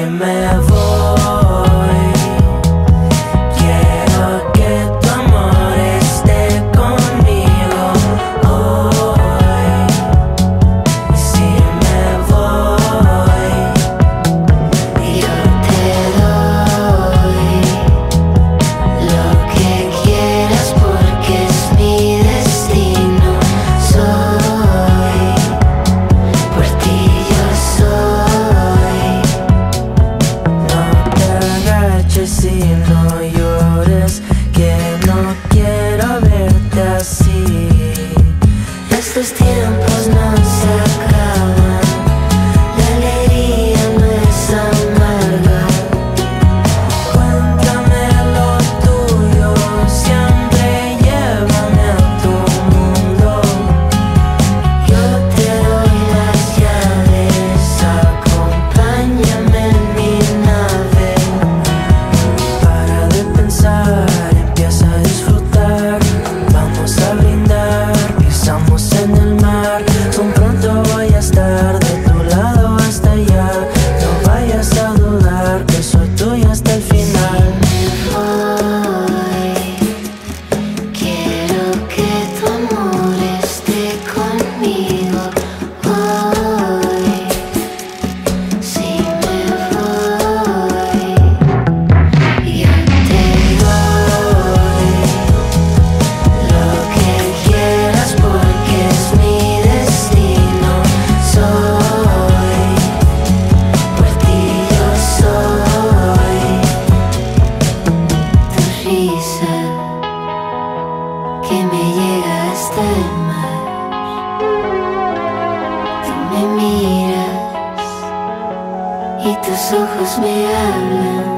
me voy, quiero que tu amor esté conmigo hoy. Si me voy, yo te doy lo que quieras porque es mi destino. Soy, por ti yo soy. No te agaches y no llores, que no quiero verte así. Estos tiempos no se acaban, la alegría no es amarga. Cuéntame lo tuyo, siempre llévame a tu mundo. Yo te doy las llaves, acompáñame en mi nave. Para de pensar, empieza a disfrutar. Vamos a brindar, pisamos en el mar. Son pronto voy a estar de tu lado hasta allá. No vayas a dudar que soy tuyo hasta el final. Voy, quiero que tu amor esté conmigo hoy. Si me voy, yo te doy lo que quieras porque es mi destino. Soy, por ti yo soy. Tu risa que me llega hasta el mar. Tú me miras y tus ojos me hablan.